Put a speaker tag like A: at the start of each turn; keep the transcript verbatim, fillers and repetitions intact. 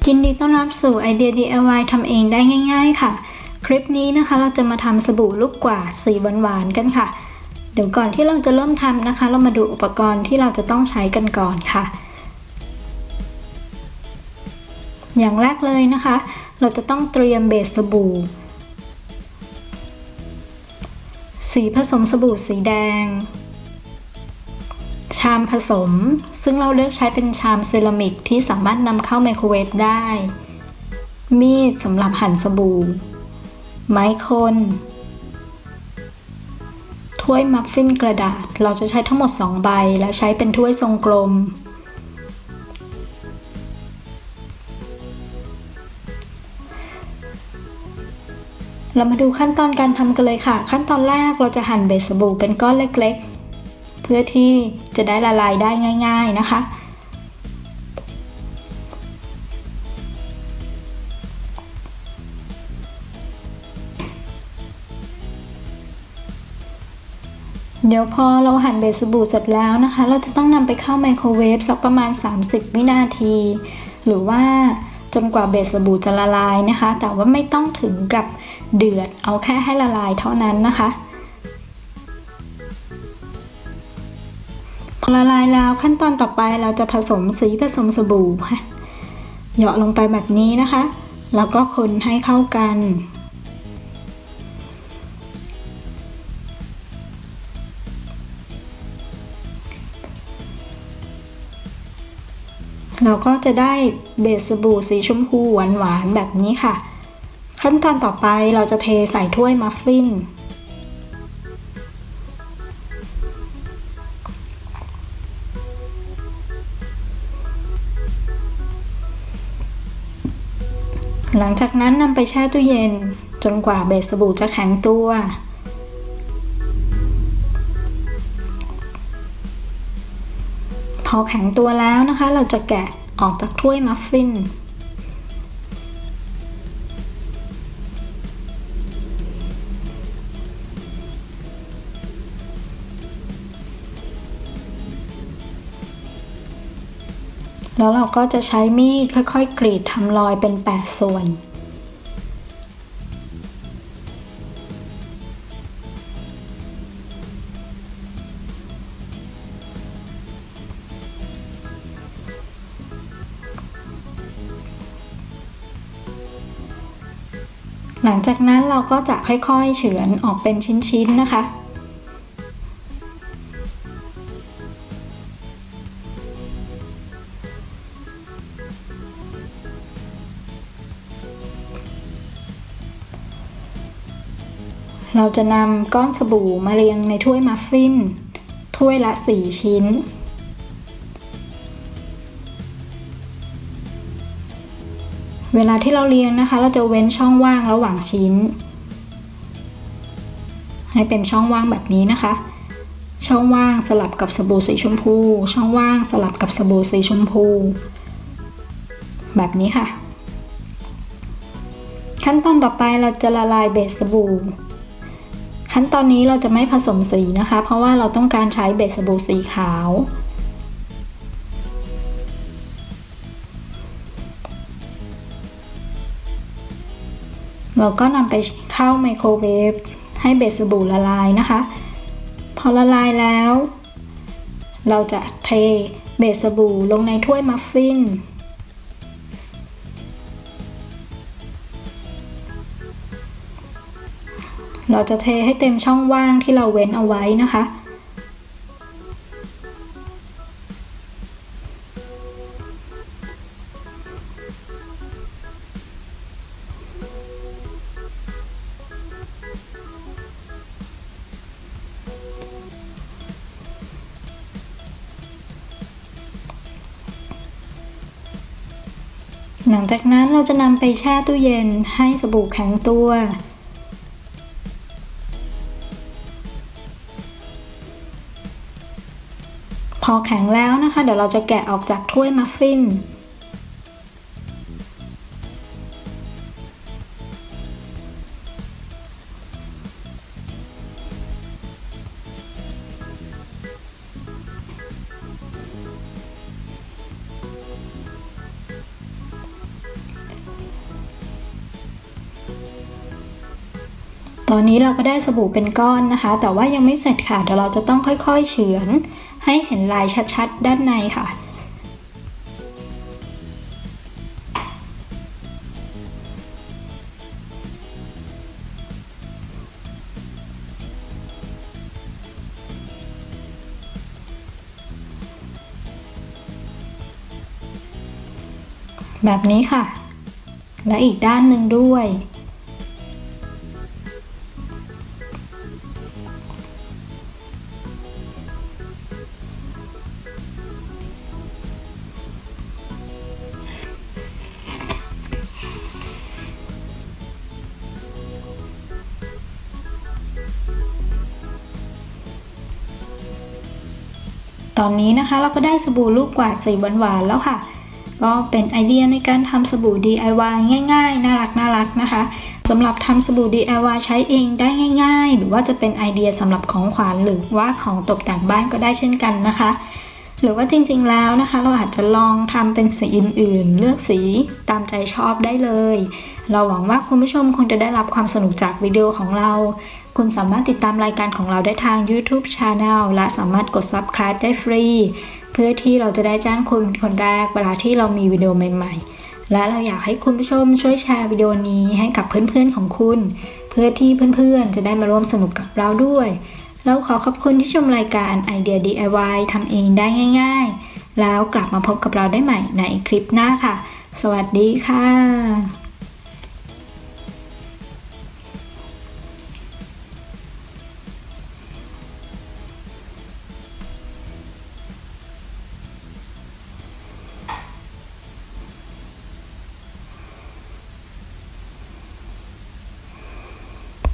A: ยินดีต้อนรับสู่ไอเดีย ดี ไอ วาย ทำเองได้ง่ายๆค่ะคลิปนี้นะคะเราจะมาทำสบู่ลูกกวาดสีหวานๆกันค่ะเดี๋ยวก่อนที่เราจะเริ่มทำนะคะเรามาดูอุปกรณ์ที่เราจะต้องใช้กันก่อนค่ะอย่างแรกเลยนะคะเราจะต้องเตรียมเบสสบู่สีผสมสบู่สีแดงชามผสมซึ่งเราเลือกใช้เป็นชามเซรามิกที่สามารถนำเข้าไมโครเวฟได้มีดสำหรับหั่นสบู่ไม้คนถ้วยมัฟฟินกระดาษเราจะใช้ทั้งหมดสองใบและใช้เป็นถ้วยทรงกลมเรามาดูขั้นตอนการทำกันเลยค่ะขั้นตอนแรกเราจะหั่นเบสสบู่เป็นก้อนเล็กๆเพื่อที่จะได้ละลายได้ง่ายๆนะคะเดี๋ยวพอเราหั่นเบสสบู่เสร็จแล้วนะคะเราจะต้องนำไปเข้าไมโครเวฟสักประมาณสามสิบวินาทีหรือว่าจนกว่าเบสสบู่จะละลายนะคะแต่ว่าไม่ต้องถึงกับเดือดเอาแค่ให้ละลายเท่านั้นนะคะพอละลายแล้วขั้นตอนต่อไปเราจะผสมสีผสมสบู่ค่ะเหยาะลงไปแบบนี้นะคะแล้วก็คนให้เข้ากันเราก็จะได้เบสสบู่สีชมพูหวานๆแบบนี้ค่ะขั้นตอนต่อไปเราจะเทใส่ถ้วยมัฟฟินหลังจากนั้นนำไปแช่ตู้เย็นจนกว่าเบสสบู่จะแข็งตัวพอแข็งตัวแล้วนะคะเราจะแกะออกจากถ้วยมัฟฟินแล้วเราก็จะใช้มีดค่อยๆกรีดทำรอยเป็นแปดส่วนหลังจากนั้นเราก็จะค่อยๆเฉือนออกเป็นชิ้นๆนะคะเราจะนำก้อนสบู่มาเรียงในถ้วยมัฟฟินถ้วยละสี่ชิ้นเวลาที่เราเรียงนะคะเราจะเว้นช่องว่างระหว่างชิ้นให้เป็นช่องว่างแบบนี้นะคะช่องว่างสลับกับสบู่สีชมพูช่องว่างสลับกับสบู่สีชมพูแบบนี้ค่ะขั้นตอนต่อไปเราจะละลายเบสสบู่ขั้นตอนนี้เราจะไม่ผสมสีนะคะเพราะว่าเราต้องการใช้เบสสบู่สีขาวเราก็นำไปเข้าไมโครเวฟให้เบสสบู่ละลายนะคะพอละลายแล้วเราจะเทเบสสบู่ลงในถ้วยมัฟฟินเราจะเทให้เต็มช่องว่างที่เราเว้นเอาไว้นะคะหลังจากนั้นเราจะนำไปแช่ตู้เย็นให้สบู่แข็งตัวพอแข็งแล้วนะคะเดี๋ยวเราจะแกะออกจากถ้วยมัฟฟินตอนนี้เราก็ได้สบู่เป็นก้อนนะคะแต่ว่ายังไม่เสร็จค่ะเดี๋ยวเราจะต้องค่อยๆเฉือนให้เห็นลายชัดๆด้านในค่ะแบบนี้ค่ะและอีกด้านหนึ่งด้วยตอนนี้นะคะเราก็ได้สบู่ลูกกวาดสีหวานๆแล้วค่ะก็เป็นไอเดียในการทำสบู่ ดี ไอ วาย ง่ายๆน่ารักน่ารักนะคะสำหรับทำสบู่ ดี ไอ วาย ใช้เองได้ง่ายๆหรือว่าจะเป็นไอเดียสำหรับของขวัญหรือว่าของตกแต่งบ้านก็ได้เช่นกันนะคะหรือว่าจริงๆแล้วนะคะเราอาจจะลองทำเป็นสีอื่นๆเลือกสีตามใจชอบได้เลยเราหวังว่าคุณผู้ชมคงจะได้รับความสนุกจากวิดีโอของเราคุณสามารถติดตามรายการของเราได้ทาง YouTube Channel และสามารถกด Subscribe ได้ฟรีเพื่อที่เราจะได้แจ้งคุณเป็นคนแรกเวลาที่เรามีวิดีโอใหม่ๆและเราอยากให้คุณผู้ชมช่วยแชร์วิดีโอนี้ให้กับเพื่อนๆของคุณเพื่อที่เพื่อนๆจะได้มาร่วมสนุกกับเราด้วยแล้วขอขอบคุณที่ชมรายการไอเดีย ดี ไอ วาย ทำเองได้ง่ายๆแล้วกลับมาพบกับเราได้ใหม่ในคลิปหน้าค่ะสวัสดีค่ะ